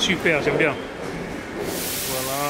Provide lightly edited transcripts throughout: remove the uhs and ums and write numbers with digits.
Super, j'aime bien. Voilà.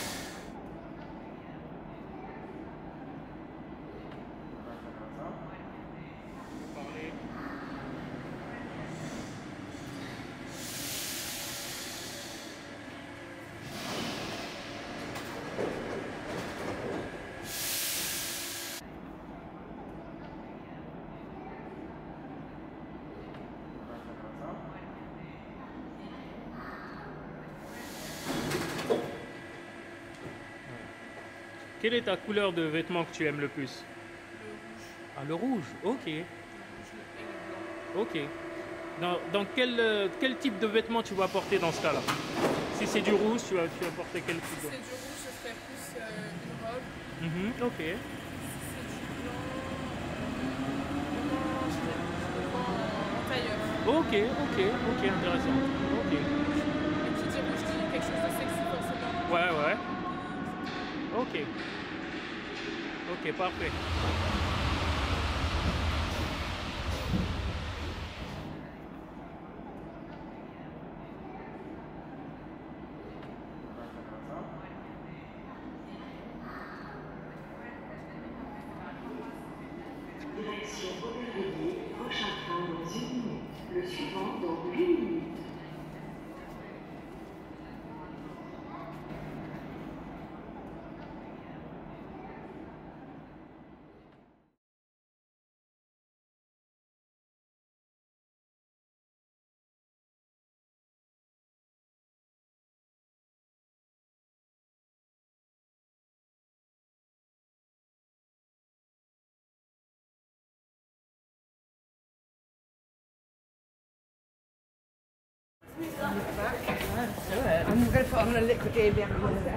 Quelle est ta couleur de vêtements que tu aimes le plus? Le rouge. Ah, le rouge, ok. Ok. Dans quel type de vêtements tu vas porter dans ce cas-là? Si c'est du rouge, tu vas porter quel type de... Si c'est du rouge, ce serait plus une robe. Ok. Si c'est du blanc, en tailleur. Ok, intéressant. Ok. Et tu dis rouge, dis quelque chose de sexy forcément. Ouais. Ok. Ok, parfait. Direction Olivier, prochain train dans 1 minute. Le suivant dans 8 minutes. I'm gonna liquidate bien.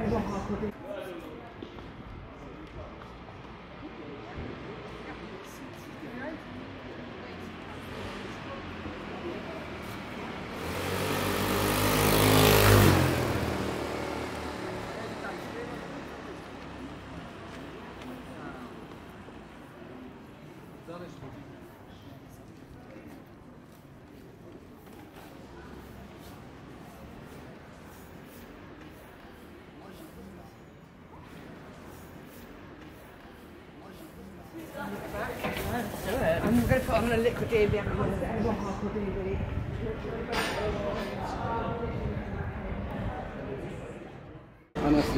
I'm gonna liquidate bien. Ah, merci.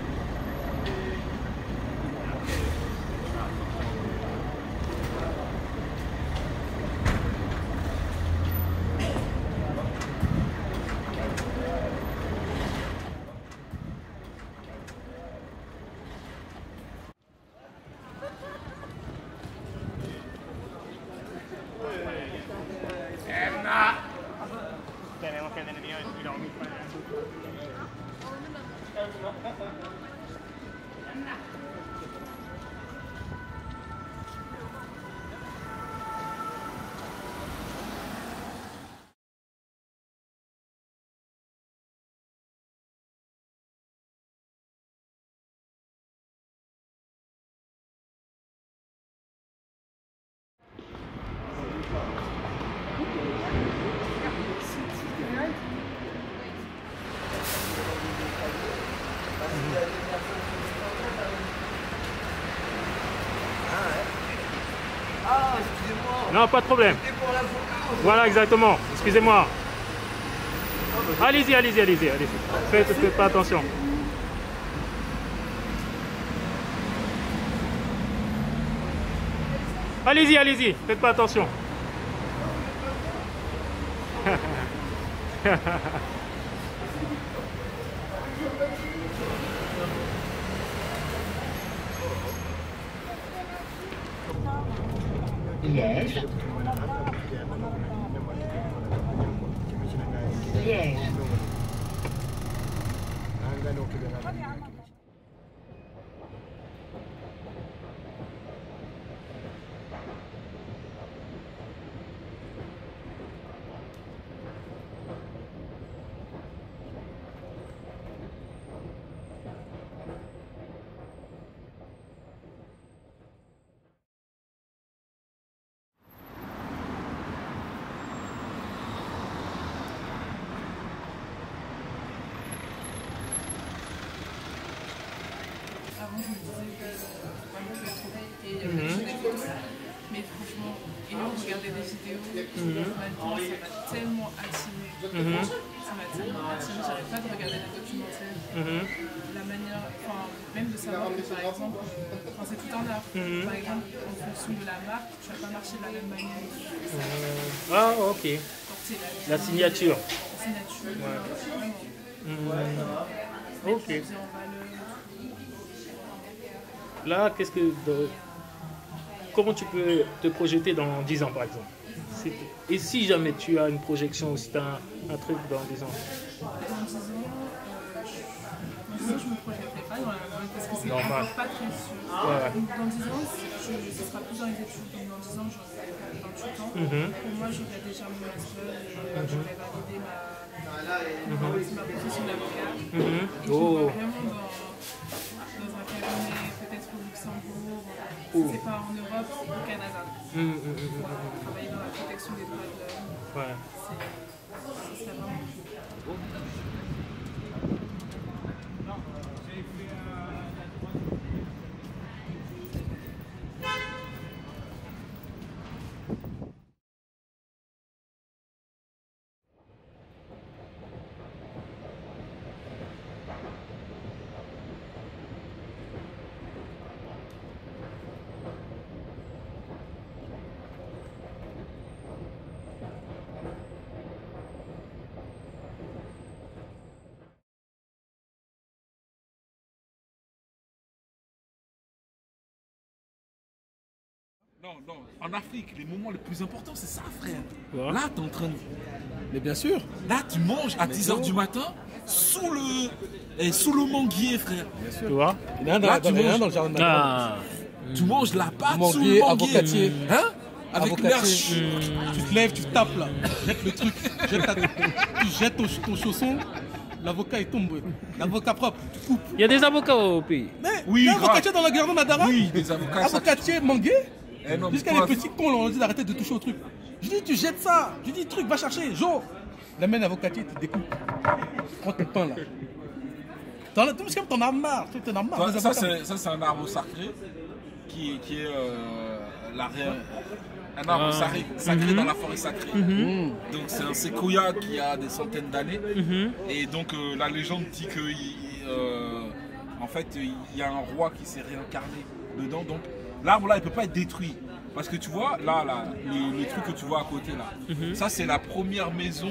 Tenemos que tener miedo de subir a un Ah, excusez-moi. Non, pas de problème. C'était pour la photo. Voilà, exactement. Excusez-moi. Allez-y. Faites pas attention. Allez-y. Faites pas attention. Liège. Liège. disais que c'est pas non plus trop compliqué, il y avait des photos. Mais franchement, ayant regardé des vidéos, maintenant ça m'a tellement attiré. Ça m'a tellement attiré, j'arrête pas de regarder des documentaires. La manière, enfin, même de savoir que par exemple, c'est tout un art. Par exemple, en fonction de la marque, tu vas pas marcher de la même manière. Ah, ok. La signature. La signature, vraiment. Ok. Là, comment tu peux te projeter dans 10 ans, par exemple? Et si jamais tu as une projection ou si tu as un truc dans 10 ans? Dans 10 ans, je ne me projetterai pas dans la mode parce que c'est normal. Encore pas très sûr. Ouais. Donc, dans 10 ans, ce sera plus dans les études. Donc dans 10 ans, j'aurai 28 ans. Pour moi, j'aurai déjà mon master et j'aurai validé ma profession d'avocat. Et je me vois vraiment dans un cabinet, peut-être au Luxembourg, si c'est pas en Europe, au Canada. Travailler dans la protection des droits de l'homme. Ouais. Ce serait vraiment cool. Non, en Afrique, les moments les plus importants, c'est ça, frère. Ouais. Là, t'es en train de... Mais bien sûr. Là, tu manges à 10h du matin sous le manguier, frère. Tu vois? Il y en a Là, dans le jardin de Ah. Tu manges la pâte Manguier, sous le manguier. avocatier. Hein? Avec l'air Avocatier. Tu te lèves, tu tapes là. Jette le truc. Tu jettes ton chausson. L'avocat il tombe. L'avocat propre. Tu coupes. Il y a des avocats au pays. Mais Oui, il y a un grave. avocatier dans la garde d'Adara. Oui, des avocats. Avocatier, mangué. Eh non, Jusqu'à mais les toi, petits cons, là, on dit d'arrêter de toucher au truc. Je dis, tu jettes ça. Je dis, truc, va chercher. Jo. L'amène avocatier, tu découpes. Prends ton pain là. Parce que t'en as marre. T'en as marre. des Ça, avocats. c'est un arbre sacré qui est un arbre sacré dans la forêt sacrée. Donc c'est un séquoia qui a des centaines d'années. Et donc la légende dit que en fait il y a un roi qui s'est réincarné dedans. Donc l'arbre là il peut pas être détruit. Parce que tu vois, là, les trucs que tu vois à côté là, ça c'est la première maison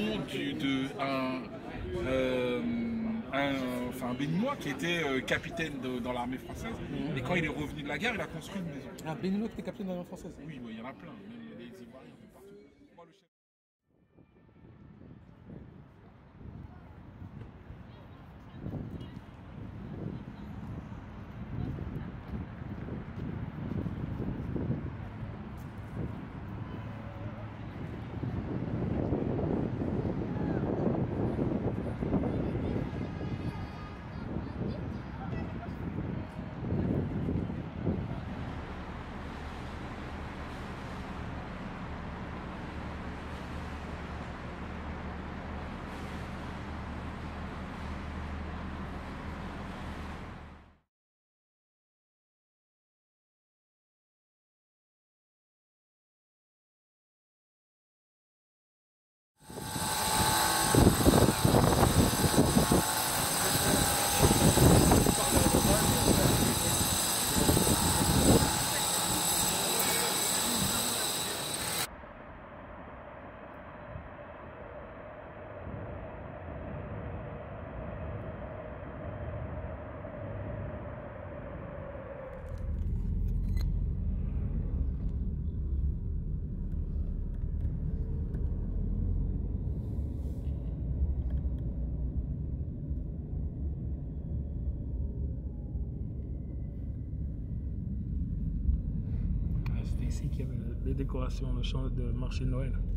un Béninois qui était capitaine dans l'armée française. Et quand il est revenu de la guerre, il a construit une maison. Un Béninois qui était capitaine de l'armée française. Oui, il y en a plein. Les Ivoiriens, un peu partout. Moi, le chef... C'était ici qu'il y avait les décorations, le champ de marché de Noël.